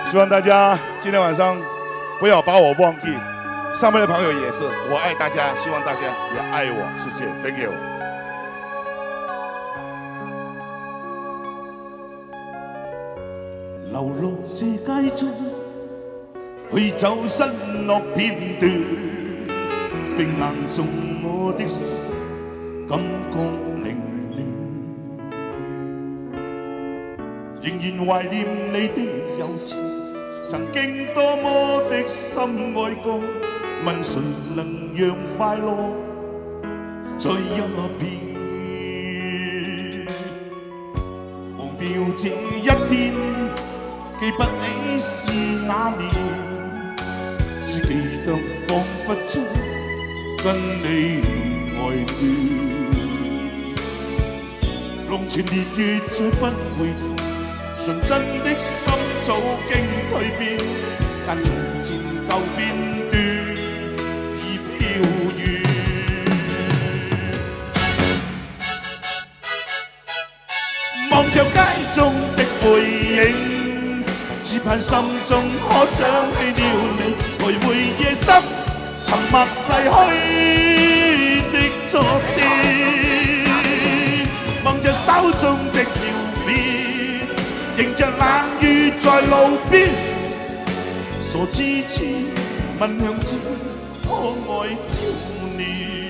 希望大家今天晚上不要把我忘记，上面的朋友也是，我爱大家，希望大家也爱我，谢谢 ，Thank you。流落這街中，去走失落片段，冰冷中我的心感覺凌亂，仍然懷念你的柔情，曾經多麼的深愛過，問誰能讓快樂在一邊？忘掉這一天。 記不起是那年，只記得彷彿中跟你愛戀。龍前年月再不回頭，純真的心早經蛻變，但從前舊片段已飄遠。望着街中的背影。 只盼心中可想起了你，徘徊夜深，沉默逝去的昨天。望着手中的照片，迎着冷雨在路邊，傻痴痴問向前，可愛少年。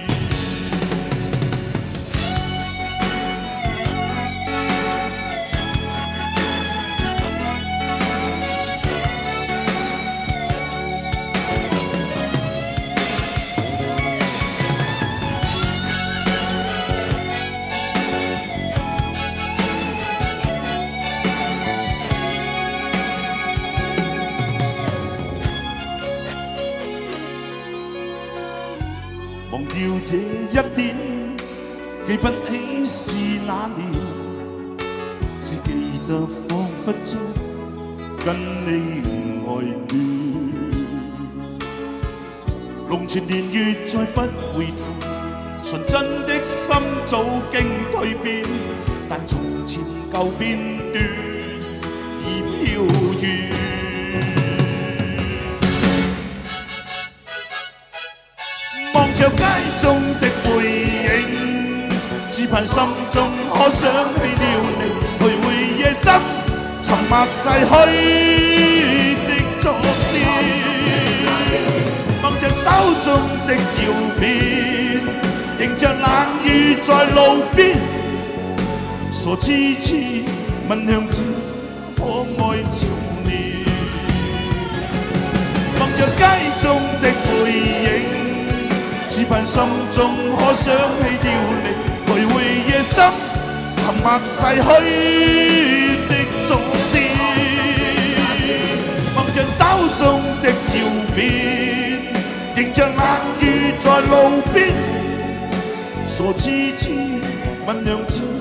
忘掉這一天，記不起是那年，只記得彷彿中跟你愛戀。龍前年月再不回頭，純真的心早經蛻變，但從前舊片段已飄遠。 望着街中的背影，只盼心中可想起了你，徘徊夜深，沉默逝去的昨天。望着手中的照片，迎着冷雨在路邊，傻痴痴問向前，可愛少年。望着街中的背影。 只盼心中可想起了你，徘徊夜深，沉默逝去的昨天。望着手中的照片，迎着冷雨在路邊，傻痴痴問向前。